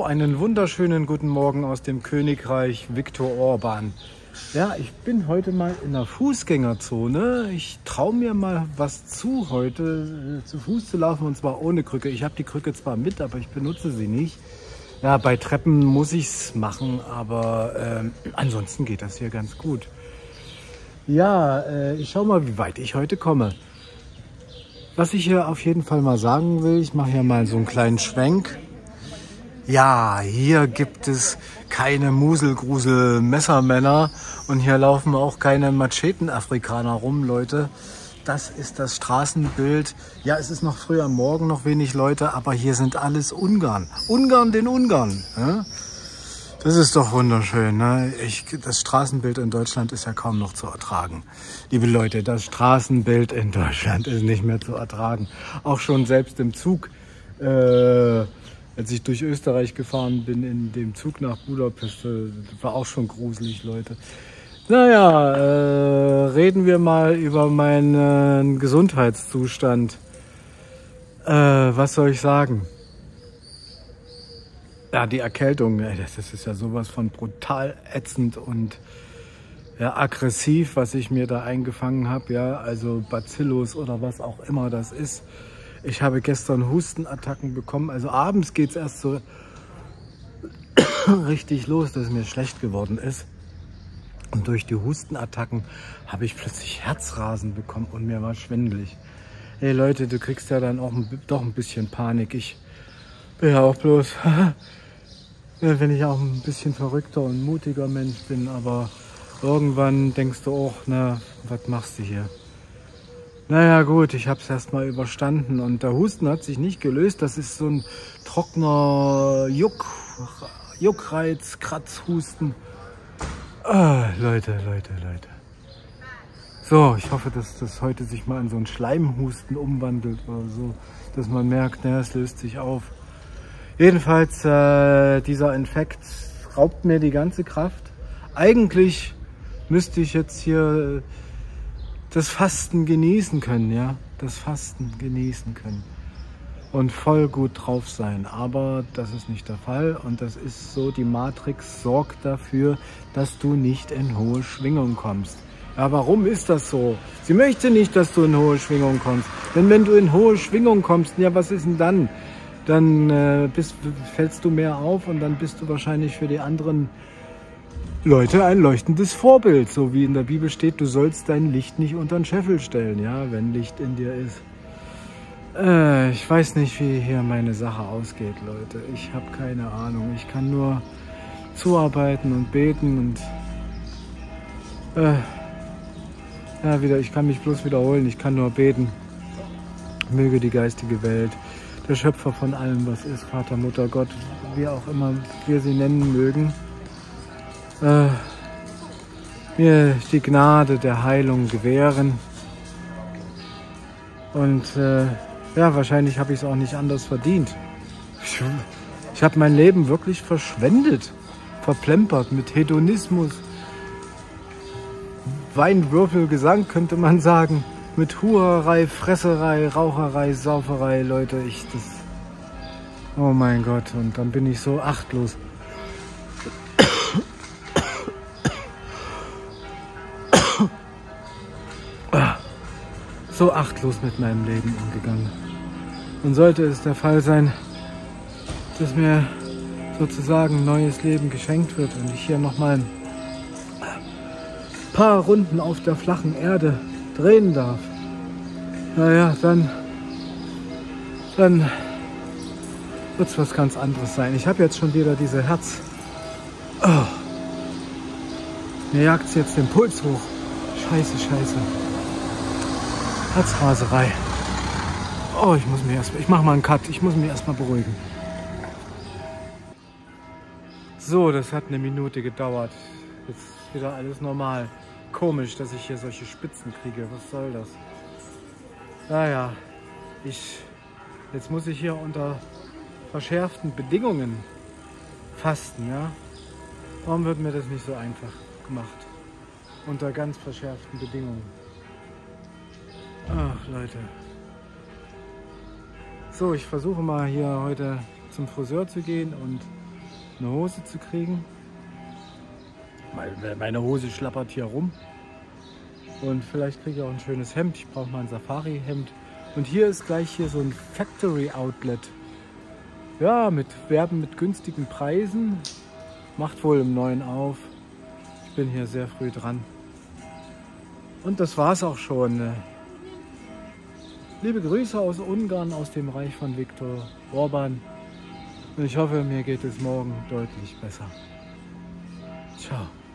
einen wunderschönen guten Morgen aus dem Königreich Viktor Orban. Ja, ich bin heute mal in der Fußgängerzone. Ich traue mir mal was zu, heute zu Fuß zu laufen, und zwar ohne Krücke. Ich habe die Krücke zwar mit, aber ich benutze sie nicht. Ja, bei Treppen muss ich es machen, aber ansonsten geht das hier ganz gut. Ja, ich schaue mal, wie weit ich heute komme. Was ich hier auf jeden Fall mal sagen will, ich mache hier mal so einen kleinen Schwenk. Ja, hier gibt es keine Muselgrusel-Messermänner und hier laufen auch keine Macheten-Afrikaner rum, Leute. Das ist das Straßenbild. Ja, es ist noch früh am Morgen, noch wenig Leute, aber hier sind alles Ungarn. Ungarn den Ungarn. Ja? Das ist doch wunderschön. Ne? Das Straßenbild in Deutschland ist ja kaum noch zu ertragen. Liebe Leute, das Straßenbild in Deutschland ist nicht mehr zu ertragen. Auch schon selbst im Zug. Als ich durch Österreich gefahren bin, in dem Zug nach Budapest, war auch schon gruselig, Leute. Naja, reden wir mal über meinen Gesundheitszustand. Was soll ich sagen? Ja, die Erkältung, das ist ja sowas von brutal ätzend und ja, aggressiv, was ich mir da eingefangen habe. Ja, also Bacillus oder was auch immer das ist. Ich habe gestern Hustenattacken bekommen. Also abends geht es erst so richtig los, dass es mir schlecht geworden ist. Und durch die Hustenattacken habe ich plötzlich Herzrasen bekommen und mir war schwindelig. Hey Leute, du kriegst ja dann auch doch ein bisschen Panik. Ich bin ja auch bloß, wenn ich auch ein bisschen verrückter und mutiger Mensch bin. Aber irgendwann denkst du auch, na, was machst du hier? Naja gut, ich habe es erstmal überstanden und der Husten hat sich nicht gelöst. Das ist so ein trockener Juckreiz, Kratzhusten. Leute. So, ich hoffe, dass das heute sich mal in so einen Schleimhusten umwandelt oder so, dass man merkt, naja, es löst sich auf. Jedenfalls, dieser Infekt raubt mir die ganze Kraft. Eigentlich müsste ich jetzt hier das Fasten genießen können, ja, das Fasten genießen können und voll gut drauf sein, aber das ist nicht der Fall und das ist so, die Matrix sorgt dafür, dass du nicht in hohe Schwingung kommst. Ja, warum ist das so? Sie möchte nicht, dass du in hohe Schwingung kommst, denn wenn du in hohe Schwingung kommst, ja, was ist denn dann? Dann fällst du mehr auf und dann bist du wahrscheinlich für die anderen Leute ein leuchtendes Vorbild, so wie in der Bibel steht, du sollst dein Licht nicht unter den Scheffel stellen, ja, wenn Licht in dir ist. Ich weiß nicht, wie hier meine Sache ausgeht, Leute. Ich habe keine Ahnung. Ich kann nur zuarbeiten und beten und ja, ich kann mich bloß wiederholen. Ich kann nur beten. Möge die geistige Welt, der Schöpfer von allem, was ist, Vater, Mutter, Gott, wie auch immer wir sie nennen mögen, mir die Gnade der Heilung gewähren. Und ja, wahrscheinlich habe ich es auch nicht anders verdient. Ich habe mein Leben wirklich verschwendet, verplempert mit Hedonismus, Weinwürfelgesang könnte man sagen, mit Hurerei, Fresserei, Raucherei, Sauferei, Leute, oh mein Gott, und dann bin ich so achtlos. So achtlos mit meinem Leben umgegangen. Und sollte es der Fall sein, dass mir sozusagen ein neues Leben geschenkt wird und ich hier nochmal ein paar Runden auf der flachen Erde drehen darf, naja, dann wird es was ganz anderes sein. Ich habe jetzt schon wieder diese mir jagt es jetzt den Puls hoch. Scheiße. Herzraserei. Oh, ich mache mal einen Cut. Ich muss mich erstmal beruhigen. So, das hat eine Minute gedauert. Jetzt ist wieder alles normal. Komisch, dass ich hier solche Spitzen kriege. Was soll das? Naja, jetzt muss ich hier unter verschärften Bedingungen fasten, ja? Warum wird mir das nicht so einfach gemacht? Unter ganz verschärften Bedingungen. Ach, Leute. So, ich versuche mal hier heute zum Friseur zu gehen und eine Hose zu kriegen. Meine Hose schlappert hier rum. Und vielleicht kriege ich auch ein schönes Hemd. Ich brauche mal ein Safari-Hemd. Und hier ist gleich hier so ein Factory-Outlet. Ja, mit Werben mit günstigen Preisen. Macht wohl um 9 auf. Ich bin hier sehr früh dran. Und das war's auch schon. Liebe Grüße aus Ungarn, aus dem Reich von Viktor Orban. Und ich hoffe, mir geht es morgen deutlich besser. Ciao.